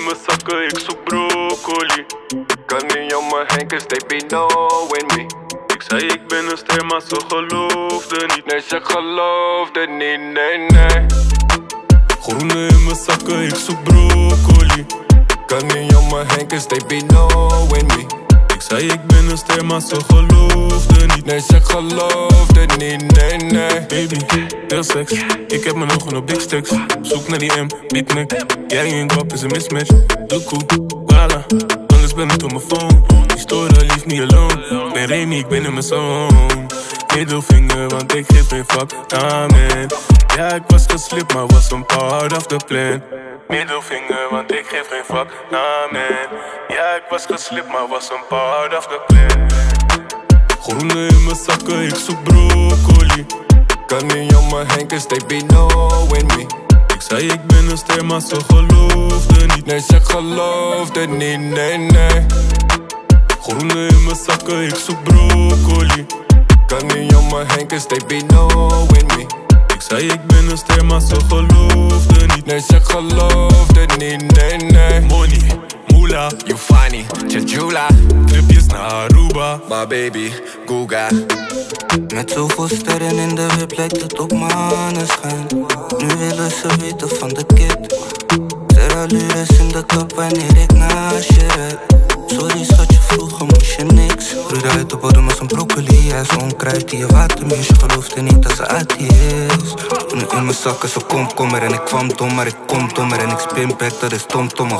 mijn zakken, ik zoek broccoli. Kan niet om me heen, cause they be knowing me. Ik zei ik ben een ster, maar ze geloofde niet. Nee, ze geloofde niet, nee. Groene in mijn zakken, ik zoek broccoli. Kan niet om me heen, cause they be knowing me. Ik zei ik ben een ster, maar ze geloofde niet. Nee, ze geloofde niet, nee. Baby, veel seks, ik heb mijn ogen op big stacks. Zoek naar die M, Big Mac. Jij en guap is een mismatch. Doekoe, Wala, anders ben ik op mijn phone. Die storen, leave me alone. Ben Remy, ik ben in mijn zone. Middelvinger, want ik geef geen fuck, amen. Ja, ik was geslipt, maar was een part of the plan. Middelvinger, want ik geef geen fuck, amen. Ja, ik was geslipt, maar was een part of the plan. Groene in mijn zakken, ik zoek broccoli. Kan niet om me heen, cause they be knowing me. Ik zei ik ben een ster, maar ze geloofde niet. Nee, ze geloofde niet, nee. Groene in mijn zakken, ik zoek broccoli. Kan niet om me heen, cause they be knowing me. Ik zei ik ben een ster, maar ze geloofde niet. Nee, ze geloofde niet, nee. Money, moolah, You funny, Chajula. tripjes naar Aruba. My baby, Googa. Met zoveel sterren in de web lijkt het op maneschijn. Nu willen ze weten van de kid. Terrallures in de kap wanneer ik naast je rijd. Sorry schatje, vroeger moest je niks. Groeide uit de bodem als een broccoli. Hij is onkruid die je watermuur. Je geloofde niet dat ze atheïst. Toen ik in mijn zakken zo komkommer en ik kwam dommer. Ik kom dommer en ik spin back, dat is tomtommig.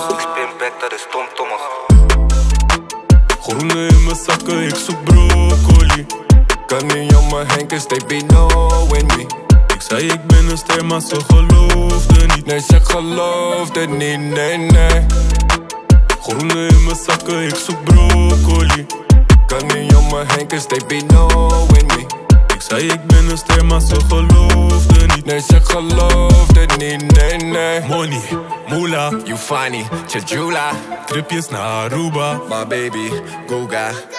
Groene in mijn zakken, ik zoek broccoli. Kan niet om me heen, cause they be knowing me. Ik zei ik ben een ster, maar ze geloofde niet. Nee, ze geloofde niet, nee. Groene in mijn zakken, ik zoek broccoli. Kan niet om me heen, cause they be knowing me. Ik zei ik ben een ster, maar ze geloofde niet. Nee, ze geloofde niet, nee. Money, moolah, You funny, Chajula. tripjes naar Aruba. My baby, Googa.